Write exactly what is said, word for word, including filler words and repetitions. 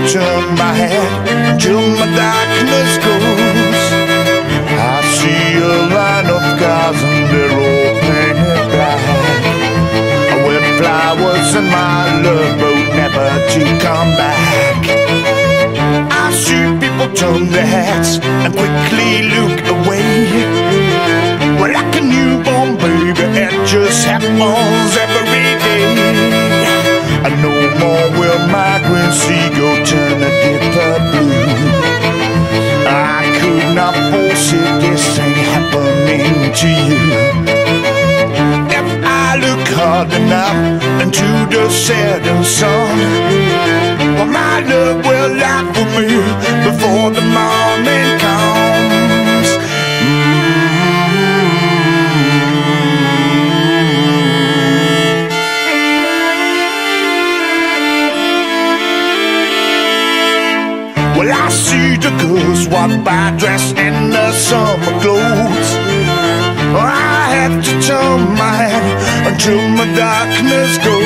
turn my head until my darkness goes. I see a line of cars and they're all painted black, with flowers and my love boat never to come back. I see people turn their heads and quickly look away. Well, like a newborn baby, it just happens every day. And no more will my green seagull turn a deeper blue. I could not force it, this ain't happening to you. If I look hard enough into the setting sun, well, my love will light for me before the morning comes. Well, I see the girls walk by dressed in their summer clothes. I have to turn my head until my darkness goes.